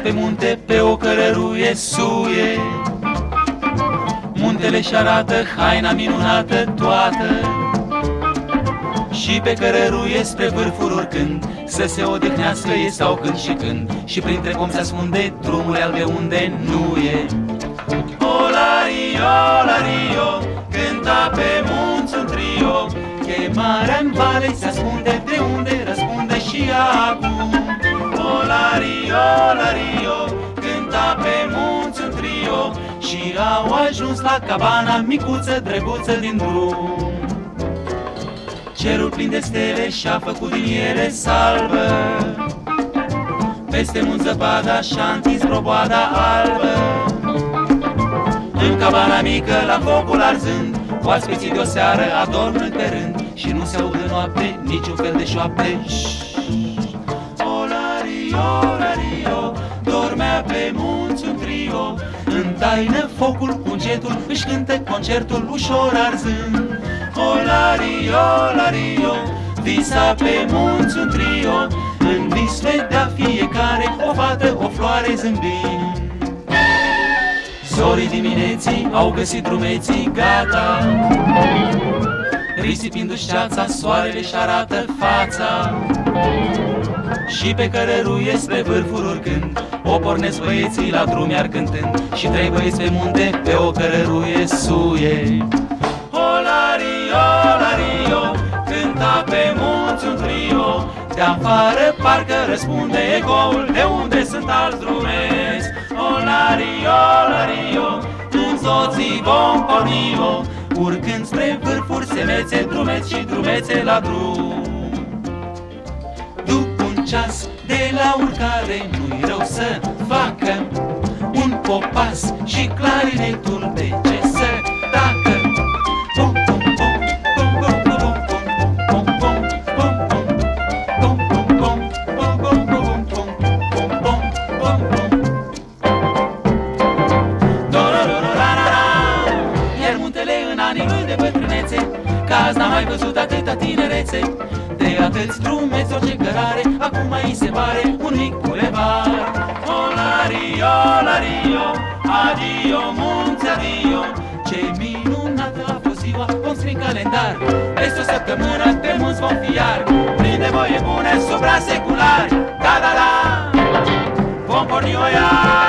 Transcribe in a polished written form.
pe munte, pe o cărăruie suie. Muntele și arată haina minunată toată, și pe cărăruie spre vârfuri urcând, să se odihnească ei stau când și când, și printre pom se ascunde drumul albe unde nu e. Olario, Olario, cânta pe munți un trio, chemarea-n vale se ascunde, de unde răspunde și acum. Olario, Olario, cânta pe munți un trio, și au ajuns la cabana micuță, drăguță din drum. Cerul plin de stele și-a făcut din ele salvă, peste munți zăpada și-a întins broboada albă. În cabana mică, la focul arzând, oaspeții de o seară adorm pe rând, și nu se aud în noapte niciun fel de șoapte. Olario, Olario, dormea pe munți un trio, în taină focul cu încetul își cântă concertul ușor arzând. Olario, Olario, visa pe munți un trio, în vis vedea fiecare o fată, o floare zâmbind. Zorii dimineții au găsit drumeții gata, risipindu-și ceața, soarele și arată fața. Și pe cărăruie spre vârfuri urcând, o pornesc băieții la drum iar cântând, și trei băieți pe munte, pe o cărăruie suie. Olario, Olario, cânta pe munți un trio, de afară parcă răspunde ecoul, de unde sunt alți drumeți. Olario, Olario, în soții vom porni-o, urcând spre vârfuri semețe, drumeți și drumețe la drum. După un ceas de la urcare, nu-i rău să facă un popas și clarinetul de ce să tacă. Azi n-am mai văzut atâta tinerețe, de atâți drumeți orice cărare, acum mai se pare un mic bulevar. Olario, Olario, adio munți, adio, ce minunată a fost ziua, vom scrie în calendar. Peste o săptămână pe munți vom fi iar, plin de voie bune, supra-seculari. Da, da, da, vom porni o iar.